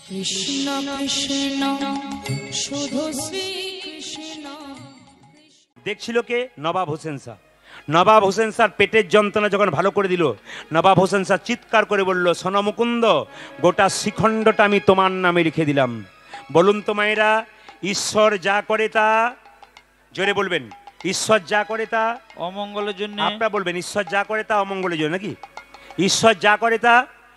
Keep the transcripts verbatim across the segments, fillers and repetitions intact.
কৃষ্ণ কৃষ্ণ শুধু শ্রী কৃষ্ণ। দেখছিল কে? নবাব হোসেন শাহ। নবাব হোসেন শাহর পেটের যন্ত্রণা যখন ভালো করে দিল, নবাব হোসেন শাহ চিৎকার করে বলল, সোনা মুকুন্দ, গোটা শিখণ্ডটা আমি তোমার নামে লিখে দিলাম। বলুন তো মায়েরা, ঈশ্বর যা করে তা, জোরে বলবেন, ঈশ্বর যা করে তা অমঙ্গলের জন্য। আপনারা বলবেন, ঈশ্বর যা করে তা অমঙ্গলের জন্য নাকি? ঈশ্বর যা করে তা,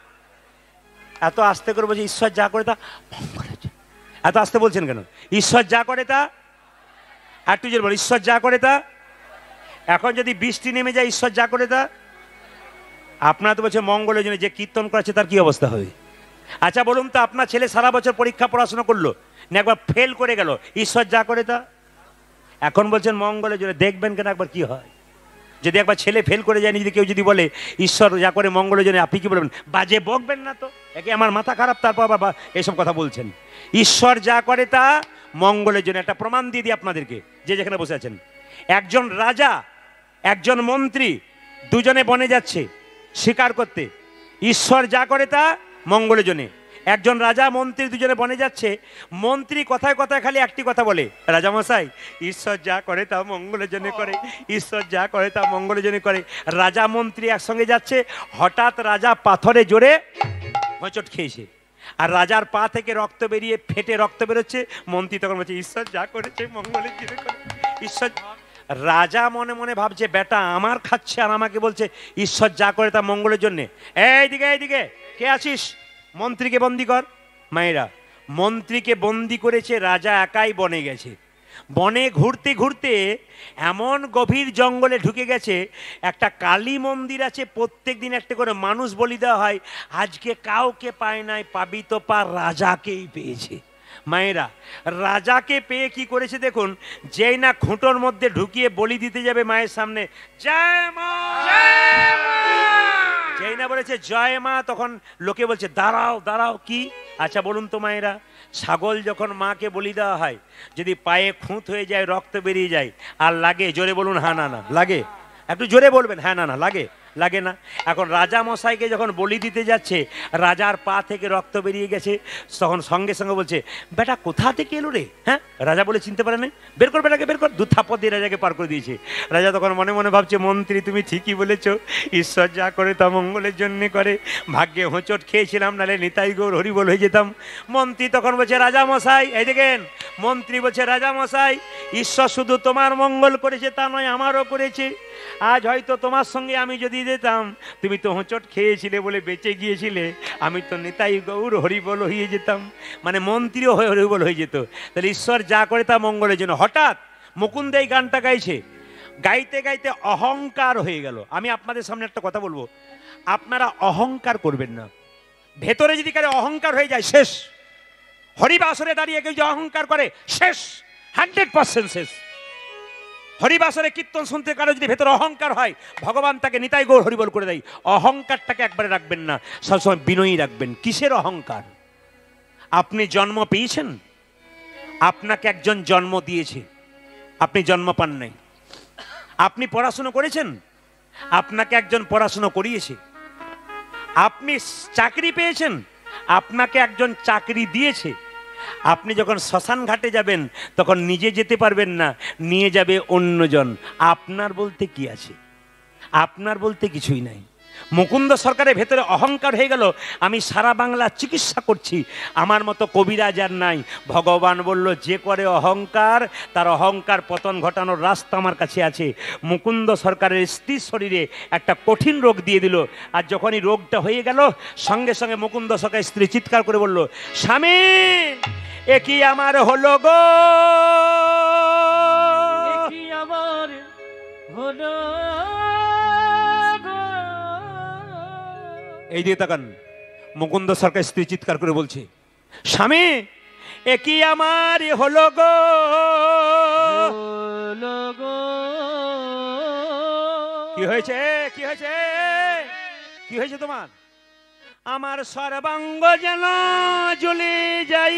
এত আস্তে করে বলছে ঈশ্বর যা করে তা মঙ্গলের জন্য। এত আস্তে বলছেন কেন? ঈশ্বর যা করে তা, একটু জোরে বল, ঈশ্বর যা করে তা। এখন যদি বৃষ্টি নেমে যায়, ঈশ্বর যা করে তা, আপনারা তো বলছে মঙ্গলের জন্য, যে কীর্তন করাচ্ছে তার কি অবস্থা হবে? আচ্ছা বলুন তো, আপনার ছেলে সারা বছর পরীক্ষা পড়াশোনা করলো না, একবার ফেল করে গেল, ঈশ্বর যা করে তা। এখন বলছেন মঙ্গলের জন্য, দেখবেন কেন একবার কি হয়। যদি একবার ছেলে ফেল করে যায়, যদি কেউ যদি বলে ঈশ্বর যা করে মঙ্গলের জন্য, আপনি কি বলবেন? বাজে বকবেন না তো, একে আমার মাথা খারাপ, তারপর বাবা এসব কথা বলছেন। ঈশ্বর যা করে তা মঙ্গলের জন্য। একটা প্রমাণ দিয়ে দিই আপনাদেরকে, যে যেখানে বসে আছেন। একজন রাজা, একজন মন্ত্রী, দুজনে বনে যাচ্ছে শিকার করতে। ঈশ্বর যা করে তা মঙ্গলের জন্য। একজন রাজা মন্ত্রী দুজনে বনে যাচ্ছে, মন্ত্রী কথায় কথায় খালি একটি কথা বলে, রাজামশাই ঈশ্বর যা করে তা মঙ্গলের জন্য করে, ঈশ্বর যা করে তা মঙ্গলের জন্য করে। রাজা মন্ত্রী একসঙ্গে যাচ্ছে, হঠাৎ রাজা পাথরে জোরে হোঁচট খেয়েছে, আর রাজার পা থেকে রক্ত বেরিয়ে ফেটে রক্ত বেরোচ্ছে। মন্ত্রী তখন বলছে ঈশ্বর যা করেছে মঙ্গলের জন্য করে, ঈশ্বর। রাজা মনে মনে ভাবছে, বেটা আমার খাচ্ছে আর আমাকে বলছে ঈশ্বর যা করে তা মঙ্গলের জন্যে। এইদিকে এইদিকে কে আছিস, মন্ত্রীকে বন্দি কর। মায়েরা, মন্ত্রীকে বন্দি করেছে, রাজা একাই বনে গেছে। বনে ঘুরতে ঘুরতে এমন গভীর জঙ্গলে ঢুকে গেছে, একটা কালী মন্দির আছে, প্রত্যেক দিন একটা করে মানুষ বলি দেওয়া হয়। আজকে কাউকে পায় নাই, পাবি তো পার রাজাকেই পেয়েছে। মায়েরা, রাজাকে পেয়ে কি করেছে দেখুন, যেই না খুঁটোর মধ্যে ঢুকিয়ে বলি দিতে যাবে মায়ের সামনে, জয় মা, যেই না বলেছে জয় মা, তখন লোকে বলছে দাঁড়াও দাঁড়াও। কি? আচ্ছা বলুন তো মায়েরা, ছাগল যখন মাকে বলি দেওয়া হয়, যদি পায়ে খুঁত হয়ে যায়, রক্ত বেরিয়ে যায়, আর লাগে? জোরে বলুন হ্যাঁ না না। লাগে? একটু জোরে বলবেন, হ্যাঁ না না। লাগে? লাগে না। এখন রাজা মশাইকে যখন বলি দিতে যাচ্ছে, রাজার পা থেকে রক্ত বেরিয়ে গেছে, তখন সঙ্গে সঙ্গে বলছে, বেটা কোথা থেকে এলো রে? হ্যাঁ, রাজা বলে চিনতে পারে না, বের কর বেটাকে, বের কর। দু থাপ্পড় দিয়ে রাজাকে পার করে দিয়েছে। রাজা তখন মনে মনে ভাবছে, মন্ত্রী তুমি ঠিকই বলেছ, ঈশ্বর যা করে তা মঙ্গলের জন্যে করে। ভাগ্যে হোঁচট খেয়েছিলাম, নাহলে নিতাই গৌর হরিবল হয়ে যেতাম। মন্ত্রী তখন বলছে, রাজা মশাই এই দেখেন। মন্ত্রী বলছে, রাজা মশাই, ঈশ্বর শুধু তোমার মঙ্গল করেছে তা নয়, আমারও করেছে। আজ হয়তো তোমার সঙ্গে আমি যদি যেতাম, তুমি তো হোঁচট খেয়েছিলে বলে বেঁচে গিয়েছিলে, আমি তো নিতাই গৌর হরিবল হয়ে যেতাম। মানে মন্ত্রীও হয়ে হরিবল হয়ে যেত। তাহলে ঈশ্বর যা করে তা মঙ্গলের জন্য। হঠাৎ মুকুন্দ এই গানটা গাইছে, গাইতে গাইতে অহংকার হয়ে গেল। আমি আপনাদের সামনে একটা কথা বলবো, আপনারা অহংকার করবেন না। ভেতরে যদি কারো অহংকার হয়ে যায়, শেষ। হরিবাসরে দাঁড়িয়ে কেউ যে অহংকার করে, শেষ, হান্ড্রেড পার্সেন্ট শেষ। হরিবাসরে কীর্তন শুনতে কারো যদি ভেতরে অহংকার হয়, ভগবান তাকে নিতাই গৌর হরিবল করে দেয়। অহংকারটাকে একবারে রাখবেন না, সবসময় বিনয়ী রাখবেন। কিসের অহংকার? আপনি জন্ম পেয়েছেন, আপনাকে একজন জন্ম দিয়েছে, আপনি জন্ম পান নাই। আপনি পড়াশুনো করেছেন, আপনাকে একজন পড়াশুনো করিয়েছে। আপনি চাকরি পেয়েছেন, আপনাকে একজন চাকরি দিয়েছে। আপনি যখন শ্মশান ঘাটে যাবেন, তখন নিজে যেতে পারবেন না, নিয়ে যাবে অন্যজন। আপনার বলতে কি আছে? আপনার বলতে কিছুই নাই। মুকুন্দ সরকারের ভেতরে অহংকার হয়ে গেল, আমি সারা বাংলা চিকিৎসা করছি, আমার মতো কবিরাজ আর নাই। ভগবান বলল, যে করে অহংকার, তার অহংকার পতন ঘটানোর রাস্তা আমার কাছে আছে। মুকুন্দ সরকারের স্ত্রীর শরীরে একটা কঠিন রোগ দিয়ে দিল, আর যখনই রোগটা হয়ে গেল, সঙ্গে সঙ্গে মুকুন্দ সরকারের স্ত্রী চিৎকার করে বলল, স্বামী এ কি আমার হলো গো, কি আমার হলো। এই দিয়ে তাকান, মুকুন্দ সরকার স্ত্রী চিৎকার করে বলছে, স্বামী এ কি আমার হলো গো, কি হয়েছে, কি হয়েছে, কি হয়েছে তোমার? আমার সর্বাঙ্গ যেন জ্বলে যাই,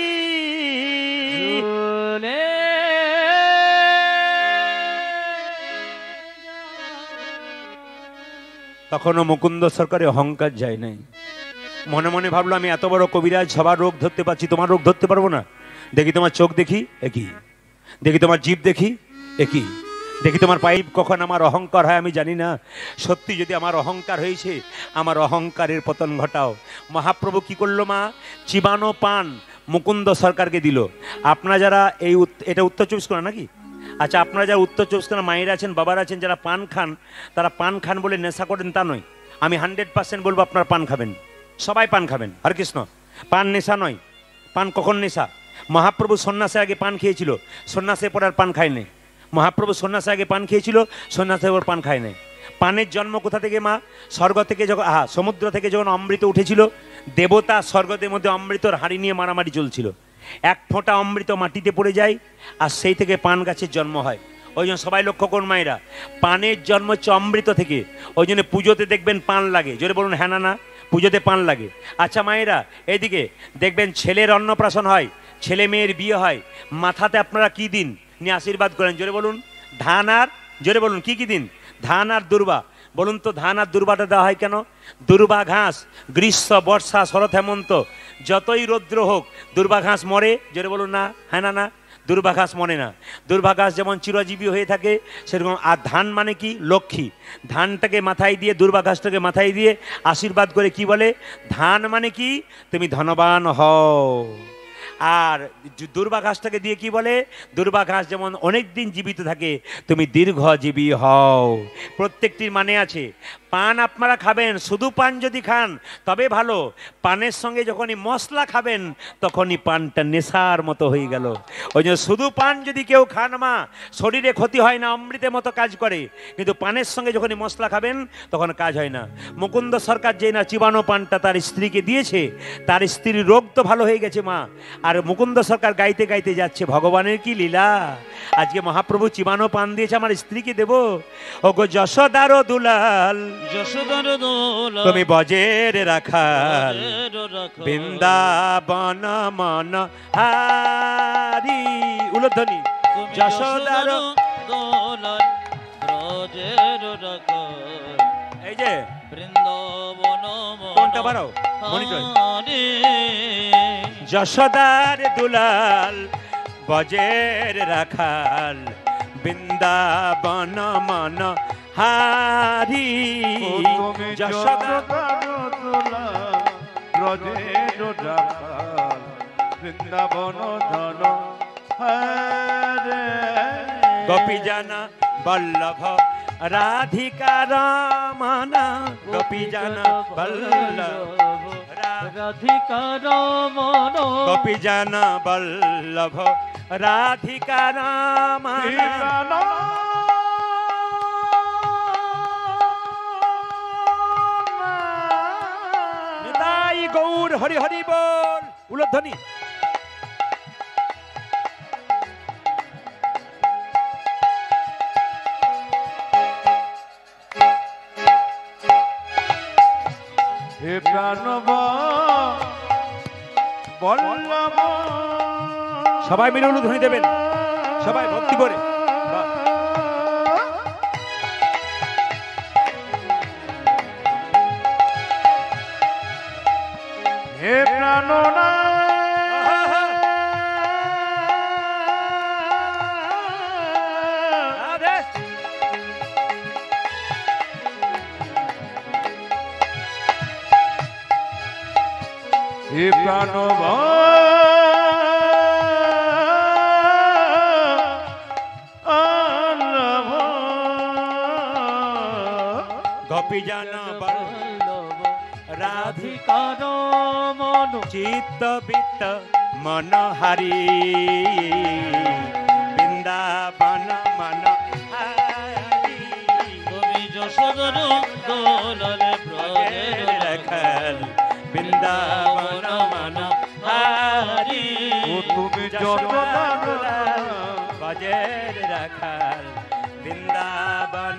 তখনও মুকুন্দ সরকারের অহংকার যায় নাই। মনে মনে ভাবলো আমি এত বড় কবিরাজ, সবার রোগ ধরতে পারছি, তোমার রোগ ধরতে পারবো না? দেখি তোমার চোখ দেখি, একই। দেখি তোমার জিভ দেখি, একই। দেখি তোমার পাইপ। কখন আমার অহংকার হয় আমি জানি না, সত্যি যদি আমার অহংকার হয়েছে, আমার অহংকারের পতন ঘটাও। মহাপ্রভু কি করলো মা? চিবানো পান মুকুন্দ সরকারকে দিল। আপনারা যারা এই এটা উত্তর চব্বিশ পরগনা নাকি? আচ্ছা, আপনারা যারা উত্তর চব্বিশ পরগনা মায়েরা আছেন, বাবারা আছেন, যারা পান খান, তারা পান খান বলে নেশা করেন তা নয়। আমি হান্ড্রেড পার্সেন্ট বলবো আপনারা পান খাবেন, সবাই পান খাবেন। হরে কৃষ্ণ। পান নেশা নয়। পান কখন নেশা? মহাপ্রভু সন্ন্যাসের আগে পান খেয়েছিল, সন্ন্যাসের পর আর পান খায়নি। মহাপ্রভু সন্ন্যাসের আগে পান খেয়েছিল, সন্ন্যাসের পর পান খায় নাই। পানের জন্ম কোথা থেকে মা? স্বর্গ থেকে। যখন আহা সমুদ্র থেকে যখন অমৃত উঠেছিল, দেবতা স্বর্গদের মধ্যে অমৃতর হাঁড়ি নিয়ে মারামারি চলছিল, এক ফোঁটা অমৃত মাটিতে পড়ে যায়, আর সেই থেকে পান গাছের জন্ম হয়। ওই জন্য সবাই লক্ষ্য করুন মায়েরা, পানের জন্ম হচ্ছে অমৃত থেকে। ওই জন্য পুজোতে দেখবেন পান লাগে। জোরে বলুন হ্যাঁ না না? পুজোতে পান লাগে। আচ্ছা মায়েরা, এইদিকে দেখবেন ছেলের অন্নপ্রাশন হয়, ছেলে মেয়ের বিয়ে হয়, মাথাতে আপনারা কি দিন নিয়ে আশীর্বাদ করেন? জোরে বলুন। ধান আর, জোরে বলুন কি কি দিন? ধান আর দুর্বা। বলুন তো ধান আর দুর্বাটা দেওয়া হয় কেন? দুর্বা ঘাস গ্রীষ্ম বর্ষা শরৎ হেমন্ত যতই রৌদ্র হোক দুর্বা ঘাস মরে। জোরে বলুন না হ্যাঁ না না? দুর্বা ঘাস মরে না। দুর্বা ঘাস যেমন চিরজীবী হয়ে থাকে সেরকম। আর ধান মানে কি? লক্ষ্মী। ধানটাকে মাথায় দিয়ে, দুর্বা ঘাসটাকে মাথায় দিয়ে আশীর্বাদ করে কি বলে? ধান মানে কি? তুমি ধনবান হও। আর দুর্বা ঘাসটাকে দিয়ে কি বলে? দুর্বা ঘাস যেমন অনেক দিন জীবিত থাকে, তুমি দীর্ঘজীবী হও। প্রত্যেকটির মানে আছে। পান আপনারা খাবেন, শুধু পান যদি খান তবে ভালো। পানের সঙ্গে যখনই মশলা খাবেন তখনই পানটা নেশার মতো হয়ে গেল। ওই জন্য শুধু পান যদি কেউ খান মা, শরীরে ক্ষতি হয় না, অমৃতের মতো কাজ করে। কিন্তু পানের সঙ্গে যখনই মশলা খাবেন তখন কাজ হয় না। মুকুন্দ সরকার যে না চিবানো পানটা তার স্ত্রীকে দিয়েছে, তার স্ত্রীর রোগ তো ভালো হয়ে গেছে মা। আর মুকুন্দ সরকার গাইতে গাইতে যাচ্ছে, ভগবানের কি লীলা। আজকে মহাপ্রভু চিবানো পান দিয়েছে, আমার স্ত্রীকে দেব। ও গো যশোদার দুলাল, যশোদার দোলা তুমি বজের রাখাল, বজের রাখাল। বৃন্দাবন মন হারি। উলধ্বনি। তুমি যশোদার দোলাল ব্রজের রাখাল। এই যে বৃন্দাবন কোনটা বাড়াও মনিটর। মনোহারি। যশোদার দুলাল বজের রাখাল, বৃন্দাবন মন হারি। তুমি যশোদা ব্রজের রাখাল, বৃন্দাবন ধন হরে। গোপী জানা বল্লভ রাধিকা রমনা, গোপী জানা বল্লভ রাধিকা রমণ। গোপী জানা বল্লভ রাধিকা রমনা। নিতাই গৌর হরি হরি বল। উলধ্বনি। হে প্রাণব বল্লভ। সবাই মিলে উলুধ্বনি দেবেন, সবাই ভক্তি করে। বাহ। হে প্রাণনা রাধে। হে প্রাণব বল্লভ। গোপী জানা বল্লভ রাধিকা রাধিকা রমণ। চিত্ত বিত্ত মনোহারি, বৃন্দাবন মন হারি। তুমি যশোদার দোলাল ব্রজের রাখাল, বৃন্দাবন মন হারি। ও তুমি যশোদার বজের রাখাল, বৃন্দাবন।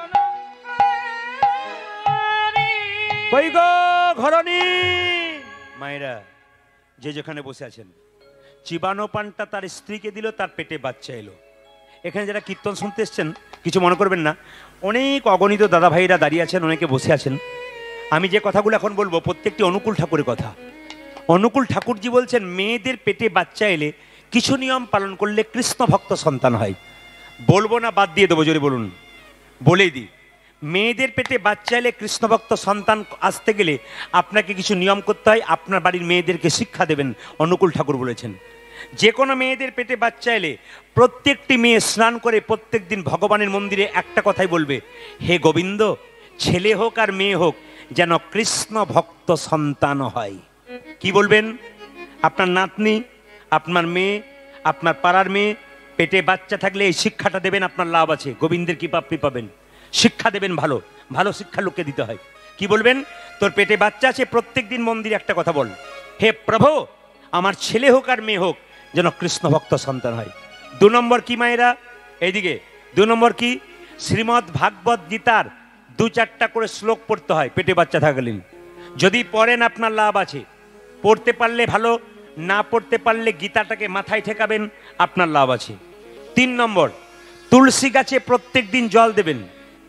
কই গো ঘরণী মায়েরা, যে যেখানে বসে আছেন, চিবানো পানটা তার স্ত্রীকে দিল, তার পেটে বাচ্চা এলো। এখানে যারা কীর্তন শুনতে এসছেন কিছু মনে করবেন না, অনেক অগণিত দাদা ভাইরা দাঁড়িয়ে আছেন, অনেকে বসে আছেন। আমি যে কথাগুলো এখন বলবো প্রত্যেকটি অনুকূল ঠাকুরের কথা। অনুকূল ঠাকুরজি বলছেন মেয়েদের পেটে বাচ্চা এলে কিছু নিয়ম পালন করলে কৃষ্ণ ভক্ত সন্তান হয়। বলবো না বাদ দিয়ে দেবো, জোরে বলুন, বলেই দিই। মেয়েদের পেটে বাচ্চা এলে কৃষ্ণ ভক্ত সন্তান আসতে গেলে আপনাকে কিছু নিয়ম করতে হয়, আপনার বাড়ির মেয়েদেরকে শিক্ষা দেবেন। অনুকূল ঠাকুর বলেছেন যে কোনো মেয়েদের পেটে বাচ্চা এলে প্রত্যেকটি মেয়ে স্নান করে প্রত্যেক দিন ভগবানের মন্দিরে একটা কথাই বলবে, হে গোবিন্দ, ছেলে হোক আর মেয়ে হোক যেন কৃষ্ণ ভক্ত সন্তান হয়। কি বলবেন? আপনার নাতনি, আপনার মেয়ে, আপনার পাড়ার মেয়ে পেটে বাচ্চা থাকলে এই শিক্ষাটা দেবেন, আপনার লাভ আছে, গোবিন্দের কৃপা আপনি পাবেন। শিক্ষা দেবেন, ভালো ভালো শিক্ষা লোককে দিতে হয়। কি বলবেন? তোর পেটে বাচ্চা আছে, প্রত্যেক দিন মন্দিরে একটা কথা বল, হে প্রভু, আমার ছেলে হোক আর মেয়ে হোক যেন কৃষ্ণ ভক্ত সন্তান হয়। দু নম্বর কি মায়েরা, এইদিকে, দু নম্বর কি, শ্রীমদ্ ভাগবত গীতার দু চারটা করে শ্লোক পড়তে হয় পেটে বাচ্চা থাকলেন। যদি পড়েন আপনার লাভ আছে, পড়তে পারলে ভালো, না পড়তে পারলে গীতাটাকে মাথায় ঠেকাবেন, আপনার লাভ আছে। তিন নম্বর, তুলসী গাছে প্রত্যেক দিন জল দেবেন,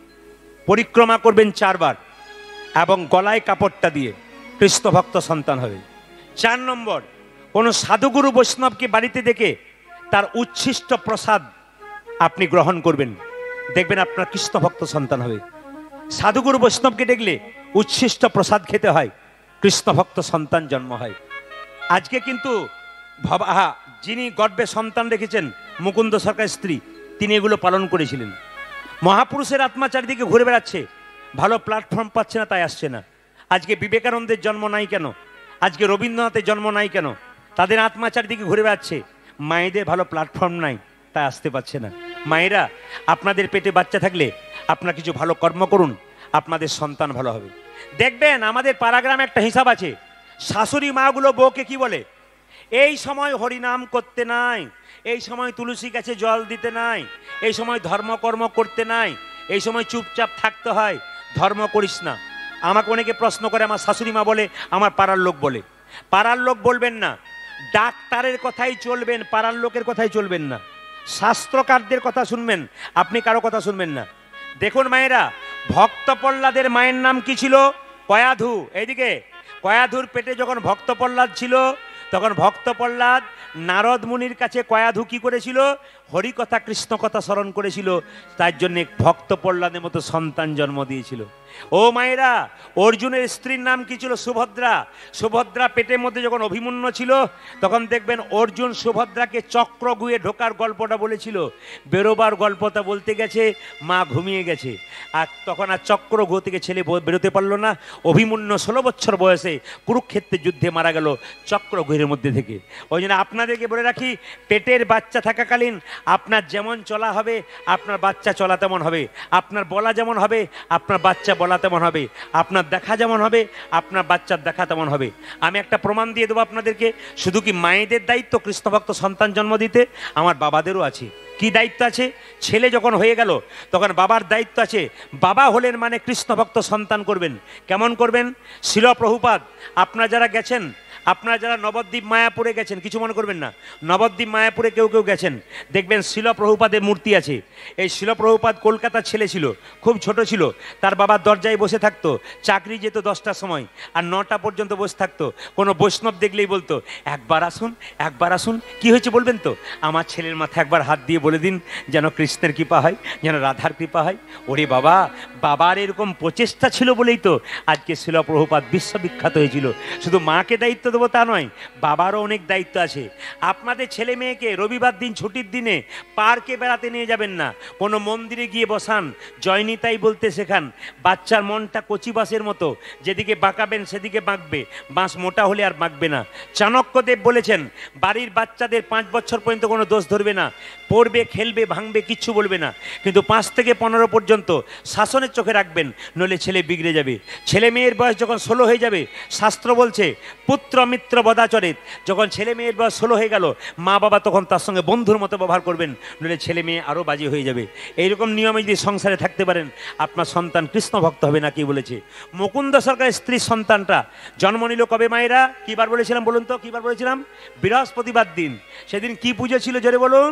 পরিক্রমা করবেন চারবার এবং গলায় কাপড়টা দিয়ে কৃষ্ণ ভক্ত সন্তান হবে। চার নম্বর, কোনো সাধুগুরু বৈষ্ণবকে বাড়িতে দেখে তার উচ্ছিষ্ট প্রসাদ আপনি গ্রহণ করবেন, দেখবেন আপনার কৃষ্ণ ভক্ত সন্তান হবে। সাধুগুরু বৈষ্ণবকে দেখলে উচ্ছিষ্ট প্রসাদ খেতে হয়, কৃষ্ণ ভক্ত সন্তান জন্ম হয়। আজকে কিন্তু আহা, যিনি গর্ভে সন্তান রেখেছেন মুকুন্দ সরকার স্ত্রী, তিনি এগুলো পালন করেছিলেন। মহাপুরুষের আত্মা চারিদিকে ঘুরে বেড়াচ্ছে, ভালো প্ল্যাটফর্ম পাচ্ছে না, তাই আসছে না। আজকে বিবেকানন্দের জন্ম নাই কেন? আজকে রবীন্দ্রনাথের জন্ম নাই কেন? তাদের আত্মা চারিদিকে ঘুরে বেড়াচ্ছে, মায়েদের ভালো প্ল্যাটফর্ম নাই, তাই আসতে পারছে না। মায়েরা, আপনাদের পেটে বাচ্চা থাকলে আপনারা কিছু ভালো কর্ম করুন, আপনাদের সন্তান ভালো হবে। দেখবেন আমাদের পাড়াগ্রামে একটা হিসাব আছে, শাশুড়ি মাগুলো বউকে কি বলে, এই সময় হরিনাম করতে নাই, এই সময় তুলসী গাছে জল দিতে নাই, এই সময় ধর্মকর্ম করতে নাই, এই সময় চুপচাপ থাকতে হয়, ধর্ম করিস না। আমাকে অনেকে প্রশ্ন করে, আমার শাশুড়ি মা বলে, আমার পাড়ার লোক বলে। পাড়ার লোক বলবেন না, ডাক্তারের কথাই চলবেন, পাড়ার লোকের কথাই চলবেন না। শাস্ত্রকারদের কথা শুনবেন, আপনি কারো কথা শুনবেন না। দেখুন মায়েরা, ভক্ত প্রহ্লাদের মায়ের নাম কি ছিল? কয়াধু। এইদিকে, কয়াধুর পেটে যখন ভক্ত প্রহ্লাদ ছিল, তখন ভক্ত প্রহ্লাদ নারদ মুনির কাছে কয়াধু কি করেছিল? হরিকথা কৃষ্ণ কথা স্মরণ করেছিল, তার জন্য ভক্ত প্রহ্লাদের মতো সন্তান জন্ম দিয়েছিল। ও মায়েরা, অর্জুনের স্ত্রীর নাম কি ছিল? সুভদ্রা। সুভদ্রা পেটের মধ্যে যখন অভিমন্যু ছিল, তখন দেখবেন অর্জুন সুভদ্রাকে চক্র গুয়ে ঢোকার গল্পটা বলেছিল, বেরোবার গল্পটা বলতে গেছে মা ঘুমিয়ে গেছে, আর তখন আর চক্র গো থেকে ছেলে বেরোতে পারলো না। অভিমন্যু ষোলো বছর বয়সে কুরুক্ষেত্রের যুদ্ধে মারা গেল চক্র গুহের মধ্যে থেকে। ওই জন্য আপনাদেরকে বলে রাখি, পেটের বাচ্চা থাকাকালীন আপনার যেমন চলা হবে, আপনার বাচ্চা চলা তেমন হবে, আপনার বলা যেমন হবে, আপনার বাচ্চা বলা তেমন হবে, আপনার দেখা যেমন হবে, আপনার বাচ্চার দেখা তেমন হবে। আমি একটা প্রমাণ দিয়ে দেবো আপনাদেরকে। শুধু কি মায়েদের দায়িত্ব কৃষ্ণভক্ত সন্তান জন্ম দিতে? আমার বাবাদেরও আছে। কি দায়িত্ব আছে? ছেলে যখন হয়ে গেল তখন বাবার দায়িত্ব আছে, বাবা হলেন মানে কৃষ্ণভক্ত সন্তান করবেন। কেমন করবেন? শিল প্রভুপাদ, আপনারা যারা গেছেন, আপনারা যারা নবদ্বীপ মায়াপুরে গেছেন, কিছু মনে করবেন না, নবদ্বীপ মায়াপুরে কেউ কেউ গেছেন, দেখবেন শিল প্রভুপাদের মূর্তি আছে। এই শিল প্রভুপাদ কলকাতার ছেলে ছিল, খুব ছোট ছিল, তার বাবার দরজায় বসে থাকতো, চাকরি যেত দশটার সময় আর নটা পর্যন্ত বসে থাকতো। কোনো বৈষ্ণব দেখলেই বলতো, একবার আসুন, একবার আসুন। কি হয়েছে বলবেন তো? আমার ছেলের মাথায় একবার হাত দিয়ে বলে দিন যেন কৃষ্ণের কৃপা হয়, যেন রাধার কৃপা হয়। ওরে বাবা, বাবার এরকম প্রচেষ্টা ছিল বলেই তো আজকে শিল প্রভুপাদ বিশ্ববিখ্যাত হয়েছিল। শুধু মাকে দায়িত্ব দেবো তা নয়, বাবারও অনেক দায়িত্ব আছে। আপনাদের ছেলে মেয়েকে রবিবার দিন ছুটির দিনে পার্কে বেড়াতে নিয়ে যাবেন না, কোনো মন্দিরে গিয়ে বসান, জয়নিতাই বলতে শেখান। বাচ্চার মনটা কচি বাঁশের মতো, যেদিকে বাঁকাবেন সেদিকে বাঁকবে, বাঁশ মোটা হলে আর বাঁকবে না। চাণক্যদেব বলেছেন, বাড়ির বাচ্চাদের পাঁচ বছর পর্যন্ত কোনো দোষ ধরবে না, পড়বে, খেলবে, ভাঙবে, কিচ্ছু বলবে না, কিন্তু পাঁচ থেকে পনেরো পর্যন্ত শাসনের চোখে রাখবেন, নইলে ছেলে বিগড়ে যাবে। ছেলে মেয়ের বয়স যখন ষোলো হয়ে যাবে, শাস্ত্র বলছে পুত্র মিত্র বদাচরিত, যখন ছেলে মেয়ের বয়স ষোলো হয়ে গেল, মা বাবা তখন তার সঙ্গে বন্ধুর মতো ব্যবহার করবেন, নইলে ছেলে মেয়ে আরও বাজে হয়ে যাবে। এইরকম নিয়মে যদি সংসারে থাকতে পারেন, আপনার সন্তান কৃষ্ণ ভক্ত হবে। না কি বলেছে? মুকুন্দ সরকারের স্ত্রীর সন্তানটা জন্ম নিল কবে মায়েরা? কিবার বলেছিলাম বলুন তো? কিবার বলেছিলাম? বৃহস্পতিবার দিন। সেদিন কি পুজো ছিল জোরে বলুন?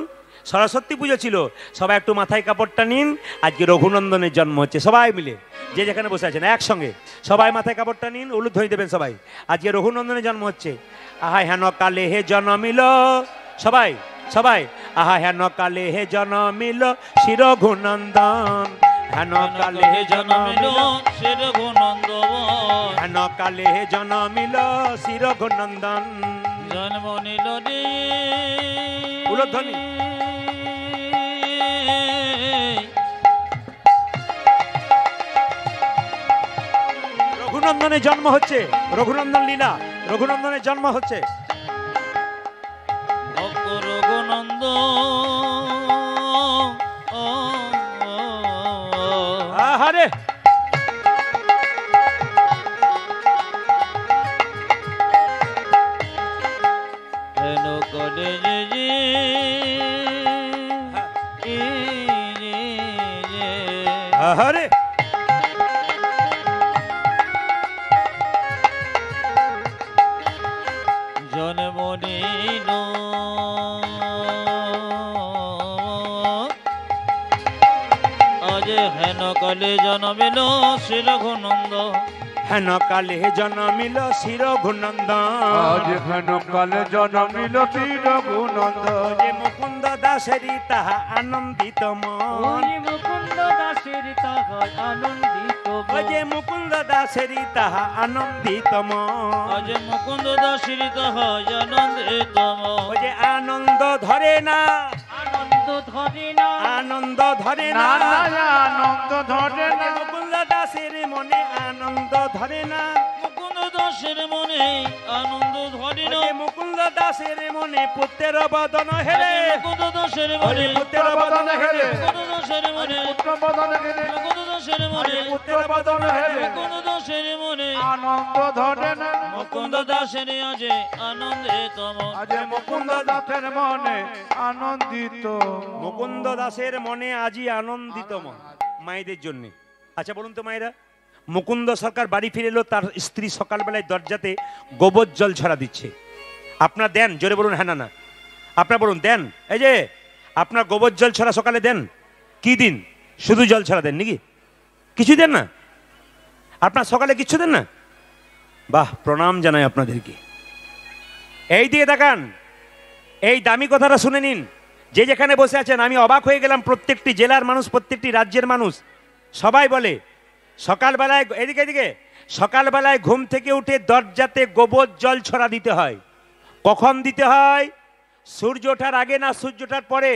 সরস্বতী পুজো ছিল, সবাই একটু মাথায় কাপড়টা নিন, আজকে রঘুনন্দনের জন্ম হচ্ছে। সবাই মিলে যে যেখানে বসে আছেন একসঙ্গে সবাই মাথায় কাপড়টা নিন, উলুধ্বনি দেবেন সবাই, আজকে রঘুনন্দনের জন্ম হচ্ছে। আহা হেন কালে হে জন্মিল, সবাই সবাই, আহা হেন কালে হে জন্মিল শ্রী রঘুনন্দন, হেন কালে হে জনমিল জন্মিল, শ্রী রঘুনন্দন, হেন কালে হে জন্মিল শ্রী রঘুনন্দন। জন্ম নিল রে উলুধ্বনি। রঘুনন্দনের জন্ম হচ্ছে, রঘুনন্দন লীলা, রঘুনন্দনের জন্ম হচ্ছে। ভক্ত রঘুনন্দ আহারে হেন করে যে যে এ যে যে। আহারে জন্ম নিল আজ হেন কালে জন্মিল শ্রী রঘুনন্দ, হেন কালে জন্মিল শ্রী রঘুনন্দন, আজ হেন কালে জন্মিল শ্রী রঘুনন্দন। যে মুকুন্দ দাসেরি তাহা আনন্দিত মন, মুকুন্দ দাসের তাহার আনন্দিত ওই যে মুকুন্দ দাসেরি তাহা আনন্দিত মন, আজ মুকুন্দ দাসের তাহার আনন্দিত ওই যে আনন্দ ধরে না, আনন্দ ধরে না, আনন্দ ধরে না না, না আনন্দ ধরে ওই যে না, মুকুন্দ দাসের মনে আনন্দ ধরে না, মুকুন্দ দাসের মনে আনন্দ ধরে ওই না, যে মুকুন্দ দাসের মনে পুত্রের বদন হেরে, মুকুন্দ দাসের ওই মনে যে পুত্রের বদন হেরে, মুকুন্দ দাসের মনে পুত্র বদন হেরে, মুকুন্দ দাসের মনে পুত্রের বদন হেরে, মুকুন্দ দাসের মনে আনন্দ ধরে না, মুকুন্দ দাসের আজে আনন্দিত মন, আজ মুকুন্দ দাসের মনে আনন্দিত। মুকুন্দ দাসের মনে আজই আনন্দিত মন মায়েদের জন্য। আচ্ছা বলুন তো মায়েরা, মুকুন্দ সরকার বাড়ি ফিরে এলো, তার স্ত্রী সকালবেলায় দরজাতে গোবর জল ছড়া দিচ্ছে। আপনার দেন? জোরে বলুন হ্যাঁ না না। আপনার বলুন দেন? এই যে আপনার গোবর জল ছড়া সকালে দেন? কি দিন? শুধু জল ছড়া দেন নাকি? কিছু দেন না? আপনার সকালে কিচ্ছু দেন না? বাহ, প্রণাম জানাই আপনাদেরকে। এই দিয়ে দেখান, এই দামি কথাটা শুনে নিন। যে যেখানে বসে আছেন, আমি অবাক হয়ে গেলাম, প্রত্যেকটি জেলার মানুষ, প্রত্যেকটি রাজ্যের মানুষ সবাই বলে সকালবেলায়, এদিকে এদিকে, সকালবেলায় ঘুম থেকে উঠে দরজাতে গোবর জল ছড়া দিতে হয়। কখন দিতে হয়? সূর্য ওঠার আগে না সূর্য ওঠার পরে?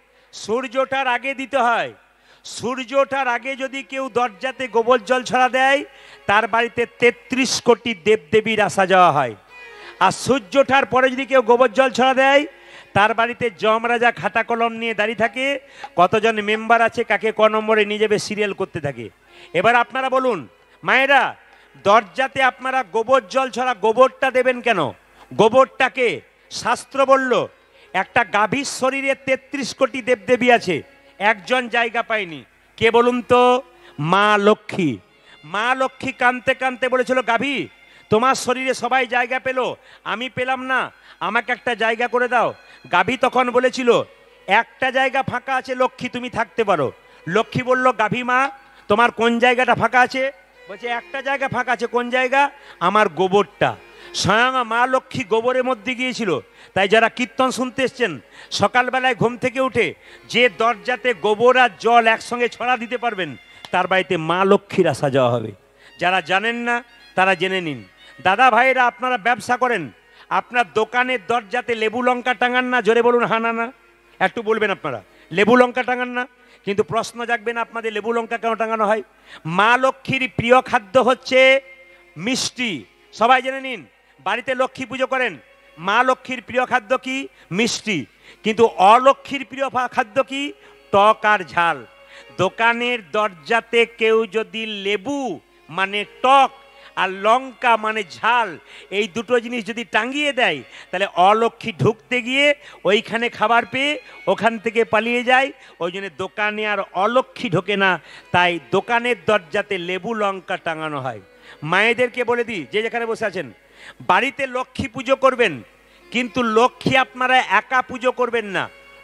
সূর্য ওঠার আগে দিতে হয়। সূর্য ওঠার আগে যদি কেউ দরজাতে গোবর জল ছড়া দেয়, তার বাড়িতে তেত্রিশ কোটি দেবদেবীর আসা যাওয়া হয়। আর সূর্য ওঠার পরে যদি কেউ গোবর জল ছড়া দেয়, তার বাড়িতে যমরাজা খাতা কলম নিয়ে দাঁড়িয়ে থাকে, কতজন মেম্বার আছে, কাকে ক নম্বরে নিয়ে যাবে, সিরিয়াল করতে থাকে। এবার আপনারা বলুন মায়েরা, দরজাতে আপনারা গোবর জল ছড়া, গোবরটা দেবেন কেন? গোবরটাকে শাস্ত্র বলল, একটা গাভীর শরীরে তেত্রিশ কোটি দেবদেবী আছে, একজন জায়গা পায়নি। কে বলুন তো? মা লক্ষ্মী। মা লক্ষ্মী কাঁদতে কাঁদতে বলেছিল, গাভী তোমার শরীরে সবাই জায়গা পেল, আমি পেলাম না, আমাকে একটা জায়গা করে দাও। গাভী তখন বলেছিল, একটা জায়গা ফাঁকা আছে লক্ষ্মী, তুমি থাকতে পারো। লক্ষ্মী বলল, গাভী মা তোমার কোন জায়গাটা ফাঁকা আছে? বলছে একটা জায়গা ফাঁকা আছে। কোন জায়গা? আমার গোবরটা। স্বয়ং মা লক্ষ্মী গোবরের মধ্যে গিয়েছিল। তাই যারা কীর্তন শুনতে এসছেন, সকালবেলায় ঘুম থেকে উঠে যে দরজাতে গোবর আর জল একসঙ্গে ছড়া দিতে পারবেন, তার বাড়িতে মা লক্ষ্মীর আসা যাওয়া হবে। যারা জানেন না তারা জেনে নিন। দাদা ভাইরা, আপনারা ব্যবসা করেন, আপনার দোকানের দরজাতে লেবু লঙ্কা টাঙান না? জোরে বলুন হ্যাঁ না না। একটু বলবেন আপনারা, লেবু লঙ্কা টাঙান না? কিন্তু প্রশ্ন জাগবে না আপনাদের, লেবু লঙ্কা কেন টাঙানো হয়? মা লক্ষ্মীর প্রিয় খাদ্য হচ্ছে মিষ্টি। সবাই জেনে নিন, বাড়িতে লক্ষ্মী পুজো করেন, মা লক্ষ্মীর প্রিয় খাদ্য কি? মিষ্টি। কিন্তু অলক্ষ্মীর প্রিয় খাদ্য কি? টক আর ঝাল। দোকানের দরজাতে কেউ যদি লেবু মানে টক আর লঙ্কা মানে ঝাল, এই দুটো জিনিস যদি টাঙিয়ে দেয়, তাহলে অলক্ষ্মী ঢুকতে গিয়ে ওইখানে খাবার পেয়ে ওখান থেকে পালিয়ে যায়। ওই জন্য দোকানে আর অলক্ষ্মী ঢোকে না, তাই দোকানের দরজাতে লেবু লঙ্কা টাঙানো হয়। মায়েদেরকে বলে দিই, যে যেখানে বসে আছেন, বাড়িতে লক্ষ্মী পুজো করবেন, কিন্তু লক্ষ্মী আপনারা একা পুজো করবেন না,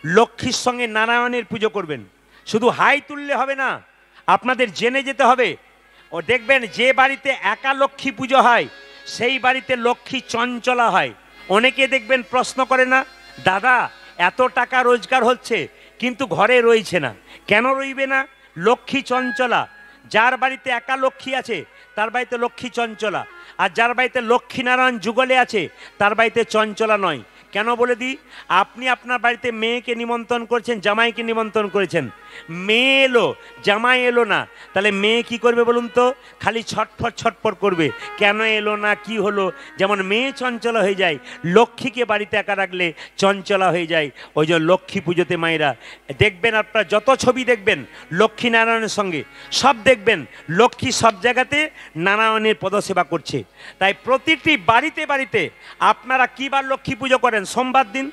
লক্ষ্মীর সঙ্গে নারায়ণের পুজো করবেন। শুধু হাই তুললে হবে না, আপনাদের জেনে যেতে হবে। ও দেখবেন যে বাড়িতে একা লক্ষ্মী পুজো হয় সেই বাড়িতে লক্ষ্মী চঞ্চলা হয়। অনেকে দেখবেন প্রশ্ন করে না, দাদা এত টাকা রোজগার হচ্ছে কিন্তু ঘরে রয়েছে না, কেন রইবে না? লক্ষ্মী চঞ্চলা। যার বাড়িতে একা লক্ষ্মী আছে তার বাড়িতে লক্ষ্মী চঞ্চলা, আর যার বাড়িতে লক্ষ্মীনারায়ণ যুগলে আছে তার বাড়িতে চঞ্চলা নয়। কেন বলে দিই, আপনি আপনার বাড়িতে মেয়েকে নিমন্ত্রণ করেছেন, জামাইকে নিমন্ত্রণ করেছেন, মেয়ে এলো জামাই এলো না, তাহলে মেয়ে কি করবে বলুন তো? খালি ছটফট ছটফট করবে, কেন এলো না, কি হলো। যেমন মেয়ে চঞ্চলা হয়ে যায়, লক্ষ্মীকে বাড়িতে একা রাখলে চঞ্চলা হয়ে যায়। ওই যে লক্ষ্মী পুজোতে মায়েরা দেখবেন, আপনারা যত ছবি দেখবেন লক্ষ্মী নারায়ণের সঙ্গে, সব দেখবেন লক্ষ্মী সব জায়গাতে নারায়ণের পদসেবা করছে। তাই প্রতিটি বাড়িতে বাড়িতে আপনারা কি বার লক্ষ্মী পুজো করেন? সোমবার দিন।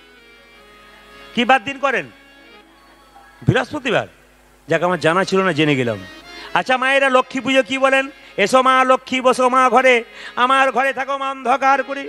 কি বার দিন করেন? বৃহস্পতিবার। যাক, আমার জানা ছিল না, জেনে গেলাম। আচ্ছা মায়েরা লক্ষ্মী পুজো কি বলেন? এসো মা লক্ষ্মী বসো মা ঘরে, আমার ঘরে থাকো মা অন্ধকার করে।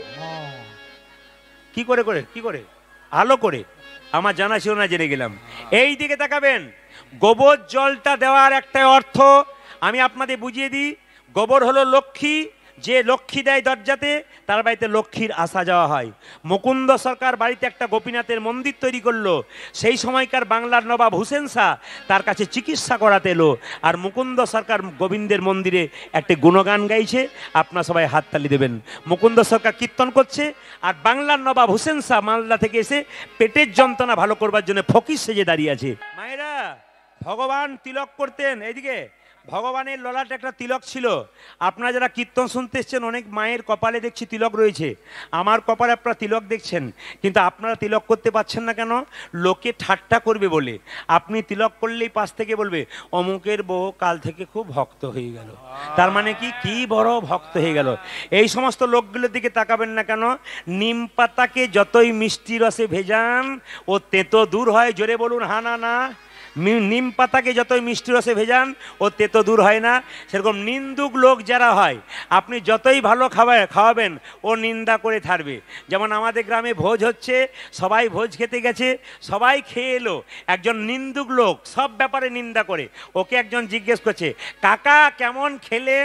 কি করে করে কি করে আলো করে। আমার জানা ছিল না, জেনে গেলাম। এই দিকে তাকাবেন, গোবর জলটা দেওয়ার একটা অর্থ আমি আপনাদের বুঝিয়ে দিই। গোবর হলো লক্ষ্মী, যে লক্ষ্মী দেয় দরজাতে তার বাড়িতে লক্ষ্মীর আসা যাওয়া হয়। মুকুন্দ সরকার বাড়িতে একটা গোপীনাথের মন্দির তৈরি করলো, সেই সময়কার বাংলার নবাব হুসেন শাহ তার কাছে চিকিৎসা করাতে এলো, আর মুকুন্দ সরকার গোবিন্দের মন্দিরে একটি গুণগান গাইছে। আপনারা সবাই হাততালি দেবেন। মুকুন্দ সরকার কীর্তন করছে, আর বাংলার নবাব হুসেন শাহ মালদা থেকে এসে পেটের যন্ত্রণা ভালো করবার জন্য ফকির সেজে দাঁড়িয়ে আছে। মায়েরা, ভগবান তিলক করতেন। এইদিকে ভগবানের ললাটে একটা তিলক ছিল। আপনারা যারা কীর্তন শুনতে এসছেন, অনেক মায়ের কপালে দেখছি তিলক রয়েছে। আমার কপালে আপনারা তিলক দেখছেন, কিন্তু আপনারা তিলক করতে পারছেন না কেন? লোকে ঠাট্টা করবে বলে। আপনি তিলক করলেই পাশ থেকে বলবে অমুকের বউ কাল থেকে খুব ভক্ত হয়ে গেল, তার মানে কি কি বড় ভক্ত হয়ে গেল। এই সমস্ত লোকগুলোর দিকে তাকাবেন না কেন? নিম পাতাকে যতই মিষ্টি রসে ভেজান ও তেতো দূর হয়। জোরে বলুন হা না না। নিম পাতাকে যতই মিষ্টি রসে ভেজান ও তেতো দূর হয় না। সেরকম নিন্দুক লোক যারা হয়, আপনি যতই ভালো খাবার খাওয়াবেন ও নিন্দা করে থাকবে। যেমন আমাদের গ্রামে ভোজ হচ্ছে, সবাই ভোজ খেতে গেছে, সবাই খেয়ে এলো, একজন নিন্দুক লোক সব ব্যাপারে নিন্দা করে। ওকে একজন জিজ্ঞেস করছে, কাকা কেমন খেলেন?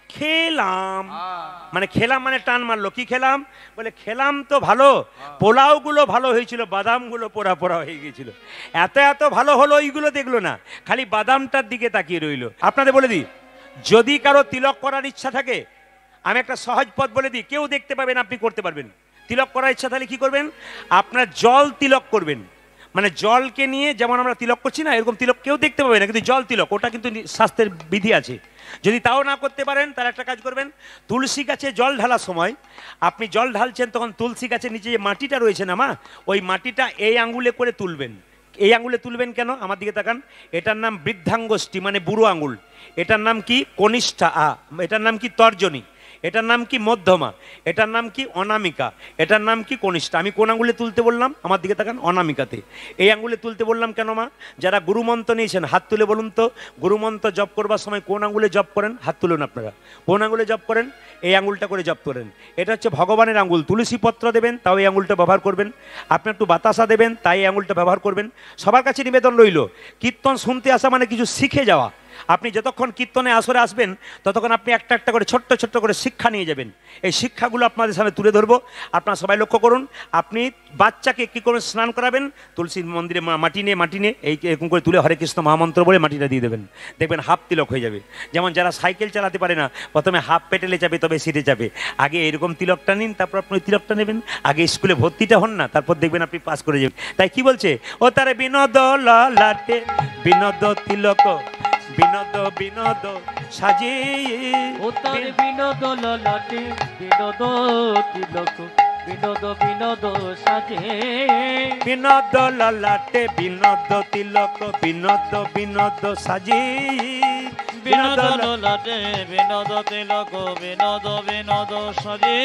খেলাম। মানে খেলাম মানে টান মারলো। কি খেলাম? বলে খেলাম তো ভালো, পোলাও গুলো ভালো হয়েছিল, বাদাম গুলো পোড়া পোড়া হয়ে গেছিল। এত এত ভালো হলো এইগুলো দেখলো না, খালি বাদামটার দিকে তাকিয়ে রইলো। আপনাদের বলে দিই, যদি কারো তিলক করার ইচ্ছা থাকে, আমি একটা সহজ পথ বলে দিই, কেউ দেখতে পাবেন, আপনি করতে পারবেন। তিলক করার ইচ্ছা তাহলে কি করবেন? আপনার জল তিলক করবেন। মানে জলকে নিয়ে যেমন আমরা তিলক করছি না, এরকম তিলক কেউ দেখতে পাবে না, কিন্তু জল তিলক, ওটা কিন্তু স্বাস্থ্যের বিধি আছে। যদি তাও না করতে পারেন তার একটা কাজ করবেন, তুলসী গাছে জল ঢালার সময় আপনি জল ঢালছেন, তখন তুলসী গাছের নিচে যে মাটিটা রয়েছে না মা, ওই মাটিটা এই আঙ্গুলে করে তুলবেন। এই আঙ্গুলে তুলবেন কেন? আমার দিকে তাকান। এটার নাম বৃদ্ধাঙ্গুষ্ঠী, মানে বুড়ো আঙ্গুল। এটার নাম কি? কনিষ্ঠা। আ এটার নাম কি? তর্জনী। এটার নাম কি? মধ্যমা। এটার নাম কি? অনামিকা। এটার নাম কি? কনিষ্ঠা। আমি কোন আঙ্গুলে তুলতে বললাম? আমার দিকে তাকান, অনামিকাতে। এই আঙ্গুলে তুলতে বললাম কেন মা? যারা গুরুমন্ত্র নিয়েছেন হাত তুলে বলুন তো, গুরুমন্ত্র জপ করবার সময় কোন আঙ্গুলে জপ করেন? হাত তুলুন আপনারা। কোন আঙ্গুলে জপ করেন? এই আঙ্গুলটা করে জপ করেন। এটা হচ্ছে ভগবানের আঙ্গুল। তুলসী পত্র দেবেন, তাও এই আঙ্গুলটা ব্যবহার করবেন। আপনি একটু বাতাসা দেবেন, তাই এই আঙ্গুলটা ব্যবহার করবেন। সবার কাছে নিবেদন রইল, কীর্তন শুনতে আসা মানে কিছু শিখে যাওয়া। আপনি যতক্ষণ কীর্তনে আসরে আসবেন ততক্ষণ আপনি একটা একটা করে ছোট্ট ছোট্ট করে শিক্ষা নিয়ে যাবেন। এই শিক্ষাগুলো আপনাদের সামনে তুলে ধরবো। আপনারা সবাই লক্ষ্য করুন, আপনি বাচ্চাকে কী করে স্নান করাবেন? তুলসী মন্দিরে মাটি নিয়ে মাটি নিয়ে এই এরকম করে তুলে হরে কৃষ্ণ মহামন্ত্র বলে মাটিটা দিয়ে দেবেন, দেখবেন হাফ তিলক হয়ে যাবে। যেমন যারা সাইকেল চালাতে পারে না, প্রথমে হাফ পেটেলে যাবে তবে সিটে যাবে। আগে এরকম তিলকটা নিন, তারপর আপনি তিলকটা নেবেন। আগে স্কুলে ভর্তিটা হন না, তারপর দেখবেন আপনি পাস করে যাবেন। তাই কি বলছে? ও তারে বিনোদ ললাটে বিনোদ তিলক, বিনোদ বিনোদ সাজে, ও তার বিনোদ ললাটে বিনোদ তিলক, বিনোদ বিনোদ সাজে। বিনোদ ললাটে বিনোদ তিলক, বিনোদ বিনোদ সাজে। বিনোদ ললাটে বিনোদ তিলক, বিনোদ বিনোদ সাজে।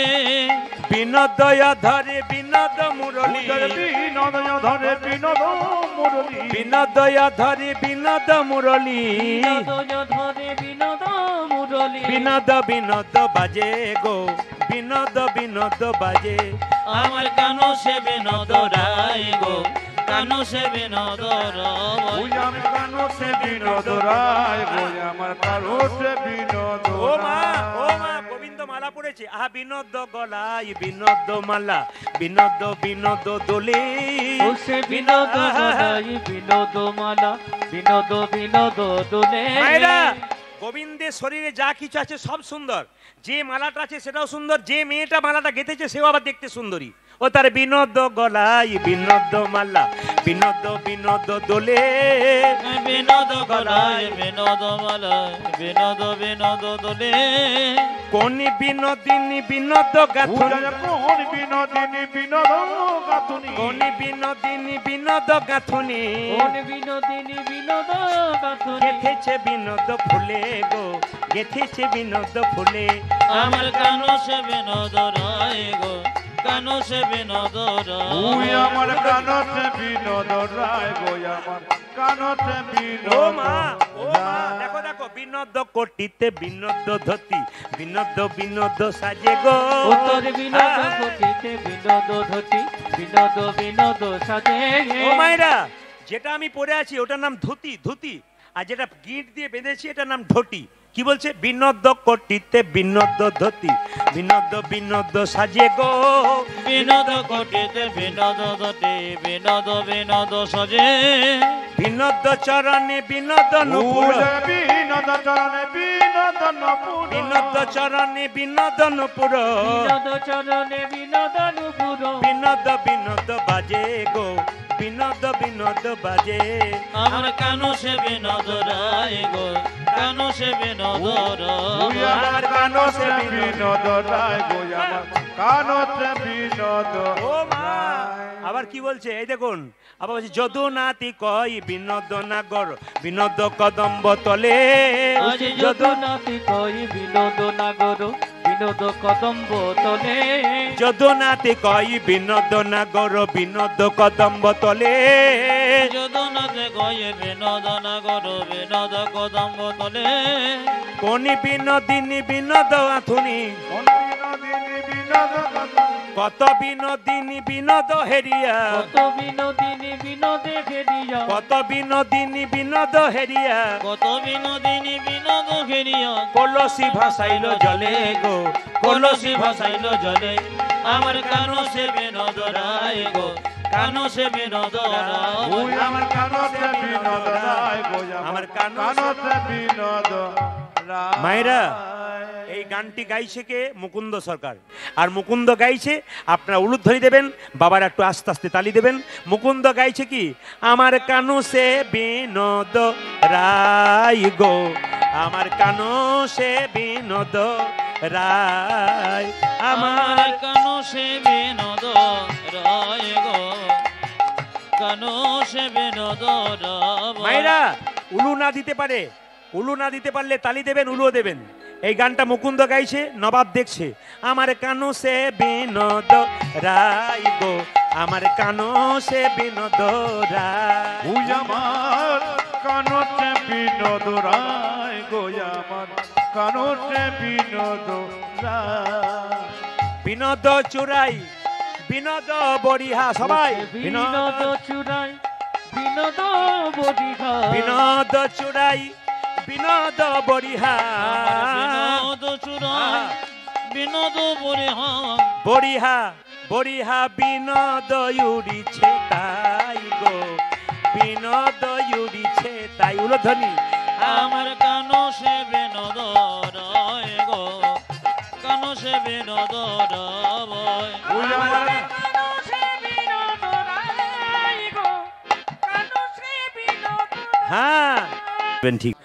বিনোদয় ধরে বিনোদ মুরলী, বিনোদয় ধরে বিনোদ মুরলী, বিনোদয় ধরে বিনোদ মুরলী, বিনোদয় ধরে বিনোদ মুরলী। বিনোদ বিনোদ বাজে গো, বিনোদ বিনোদ বাজে। আমার কানো সে বিনোদ রায় গো, কানু সে বিনোদ রায় ওই আমি কানো সে বিনোদ রায় গো আমার কানো সে বিনোদ ও মা ও মা গোবিন্দ মালা পড়েছে আহা বিনোদ গলায় বিনোদ মালা বিনোদ বিনোদ দোলে ও সে বিনোদ গলায় বিনোদ মালা বিনোদ বিনোদ দোলে মায়েরা গোবিন্দের শরীরে যা কিছু আছে সব সুন্দর, যে মালাটা আছে সেটাও সুন্দর, যে মেয়েটা মালাটা গেঁথেছে সেও আবার দেখতে সুন্দরী। ও তার বিনোদ গলায় বিনোদ মালা বিনোদ বিনোদ দোলে বিনোদ গলায় বিনোদ মালা বিনোদ বিনোদ দোলে কোন বিনোদিনী বিনোদ গাথুনি কোন বিনোদিনী বিনোদ গাথুনি কোন বিনোদিনী বিনোদ গাথুনি কোন বিনোদিনী বিনোদ গাথুনি গেথেছে বিনোদ ফুলে গো গেথেছে বিনোদ ফুলে আমার কানু সে বিনোদ রায় গো কানু সে বিনোদ ওই রায় আমার কানো সে বিনোদ রায় গো আমার কানো সে ও বিনোদ মা ও মা দেখো দেখো বিনোদ কোটিতে বিনোদ ধতি বিনোদ বিনোদ সাজে গো উত্তর বিনোদ কোটিতে বিনোদ ধতি বিনোদ বিনোদ সাজে ও মায়েরা যেটা আমি পরে আছি ওটার নাম ধুতি ধুতি, আর যেটা গিট দিয়ে বেঁধেছি এটার নাম ঢটি। কি বলছে বিনোদ কোটিতে বিনোদ ধতি বিনোদ বিনোদ সাজে গো বিনোদ কোটিতে বিনোদ ধতি বিনোদ বিনোদ সাজে বিনোদ চরণে বিনোদ নুপুর বিনোদ চরণে বিনোদ নপুর বিনোদ চরণে বিনোদ নুপুর বিনোদ চরণে বিনোদ নুপুর বিনোদ বিনোদ বাজে গো বিনোদ বিনোদ বাজে আমার কানু সে বিনোদ রায় গো কানু সে বিনোদ ওই রায় আমার কানো সে বিনোদ রায় গো আমার কানো সে বিনোদ ও মা আবার কি বলছে এই দেখুন আবার বলছে যদু নাতি কই বিনোদ নাগর বিনোদ কদম্ব তলে আজ যদুনাথি কই বিনোদ নাগর বিনোদ কদম্ব তলে যদু নাতি কই বিনোদ নাগর বিনোদ কদম্ব তলে যদুনাথে কই বিনোদ নাগর বিনোদ কদম্ব তলে কোনি বিনোদিনী বিনোদ আথুনি কোন বিনোদিনী বিনোদ গাথুনি কত বিনোদিনী বিনোদ হেরিয়া কত বিনোদিনী বিনোদে ঘেরিয়া কত বিনোদিনী বিনোদ হেরিয়া কত বিনোদিনী বিনোদ ঘেরিয়া কলসি ভাসাইল জলে গো কলসি ভাসাইল জলে আমার কানো সে বিনোদ রায় গো কানো সে বিনোদ ওই রায় আমার কানো সে বিনোদ রায় গো আমার আমার কানো কানো সে বিনোদ রায় মায়েরা এই গানটি গাইছে কে মুকুন্দ সরকার, আর মুকুন্দ গাইছে আপনারা উলুধ্বনি দেবেন, বাবার একটু আস্তে আস্তে তালি দেবেন। মুকুন্দ গাইছে কি আমার কানু সে বিনোদ রায় গো আমার কানু সে বিনোদ রায় আমার আমার কানো সে বিনোদ রায় গো কানো সে বিনোদ রায় মায়েরা উলু না দিতে পারে, উলু না দিতে পারলে তালি দেবেন, উলুও দেবেন। এই গানটা মুকুন্দ গাইছে, নবাব দেখছে আমার কানু সে বিনোদ রায় গো আমার কানু সে বিনোদ রায় ওই আমার কানো সে বিনোদ রায় গো আমার কানো সে বিনোদ রায় বিনোদ চুরাই বিনোদ বরিহা সবাই বিনোদ চুরাই বিনোদ বরিহা বিনোদ চুরাই বিনোদ বরিহা বিনোদ চুরাই বিনোদ বরিহা বরিহা বরিহা বিনোদ উড়িছে তাই গো বিনোদ উড়িছে তাই উলধ্বনি আমার কানো সে বিনোদ রায় গো কানো সে বিনোদ রায় ওই আমার হ্যাঁ ঠিক